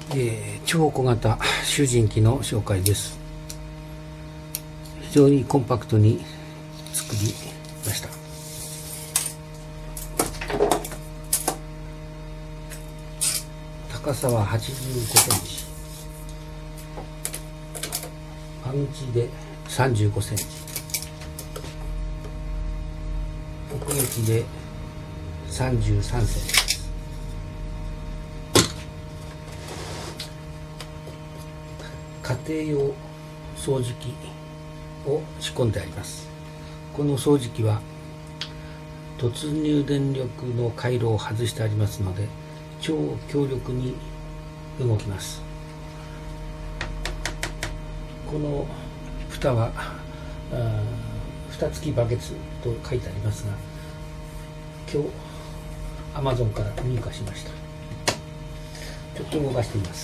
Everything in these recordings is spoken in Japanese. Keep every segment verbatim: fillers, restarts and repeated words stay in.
えー、超小型集塵機の紹介です。非常にコンパクトに作りました。高さははちじゅうごセンチ、刃口でさんじゅうごセンチ、奥行きでさんじゅうさんセンチです。家庭用掃除機を仕込んであります。この掃除機は突入電力の回路を外してありますので、超強力に動きます。この蓋は蓋付きバケツと書いてありますが、今日 アマゾン から入荷しました。ちょっと動かしてみます。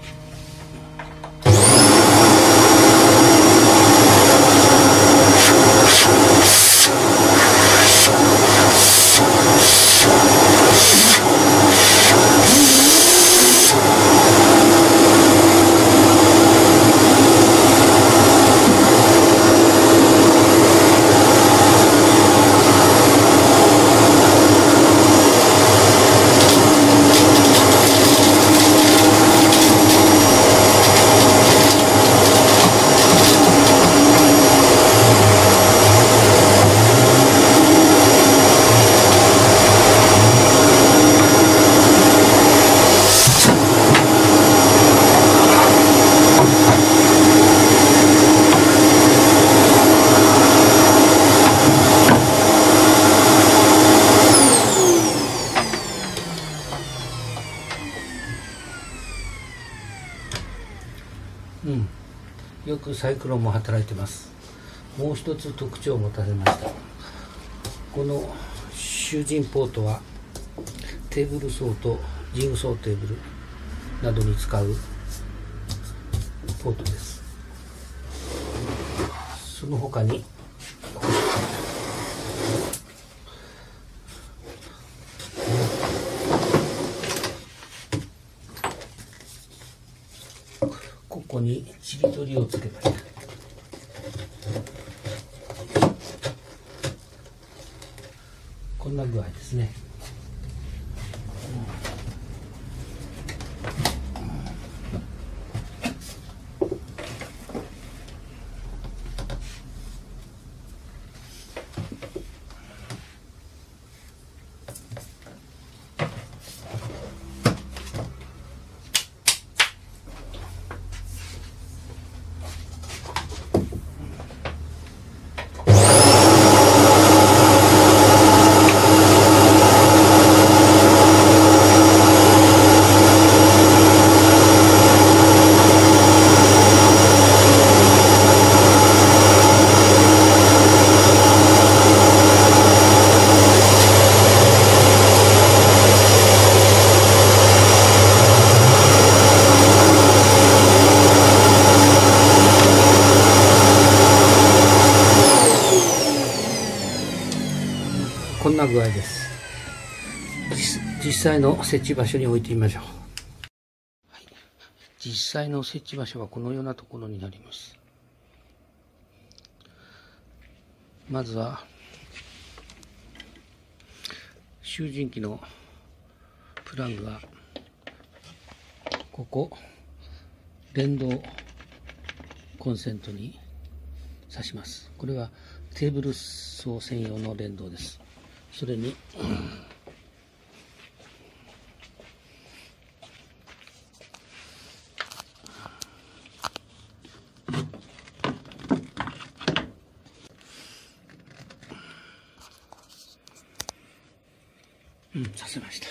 うん、よくサイクロンも働いてます。もう一つ特徴を持たせました。この集塵ポートはテーブル層とジグソーテーブルなどに使うポートです。その他にここにちり取りをつけました。こんな具合ですね。こんな具合です。実, 実際の設置場所に置いてみましょう。はい、実際の設置場所はこのようなところになります。まずは集塵機のプラグがここ連動コンセントに挿します。これはテーブル層専用の連動です。それにうん、させました。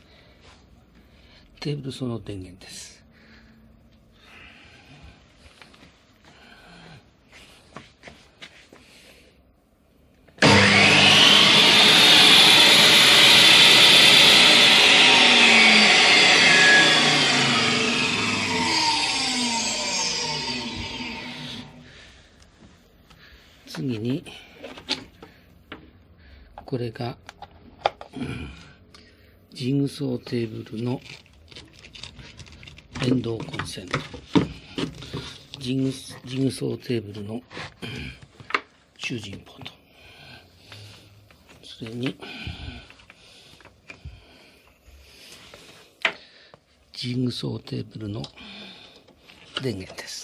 テーブル層の電源です。 次にこれがジグソーテーブルの連動コンセント、ジグ、ジグソーテーブルの集塵ポート、それにジグソーテーブルの電源です。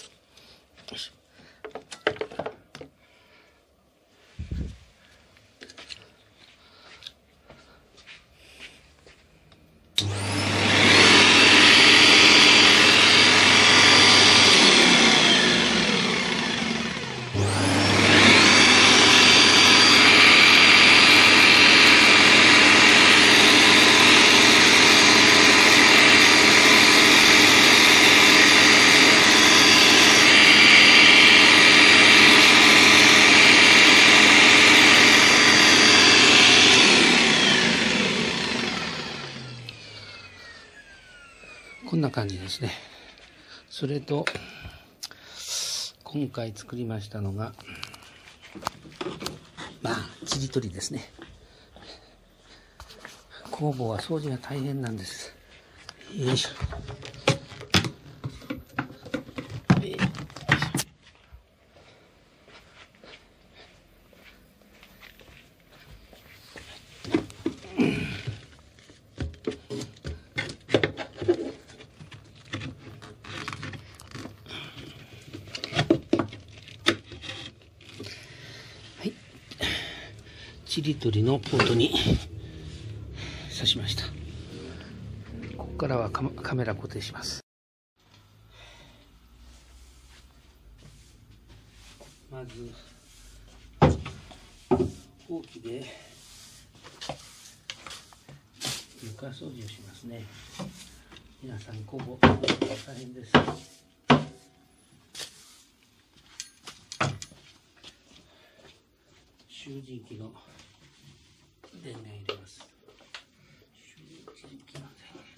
こんな感じですね。それと今回作りましたのがまあちり取りですね。工房は掃除が大変なんです。よいしょ。ちり取りのポートに挿しました。ここからはカカメラ固定します。まずほうきで床掃除をしますね。皆さん工房大変です。集塵機の電源入れます。集塵機の電源。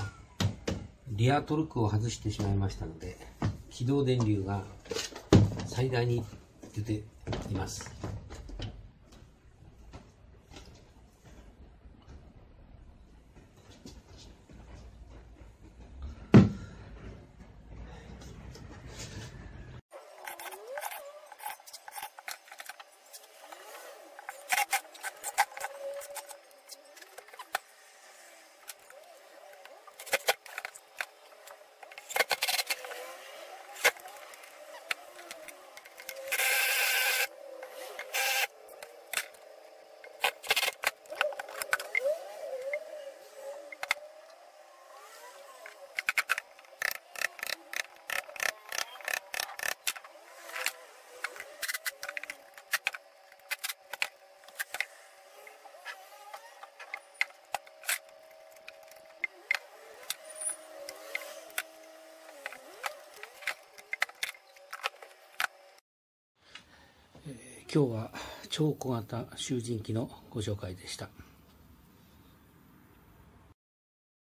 リアトルクを外してしまいましたので、起動電流が最大に出ています。今日は超小型集塵機のご紹介でした。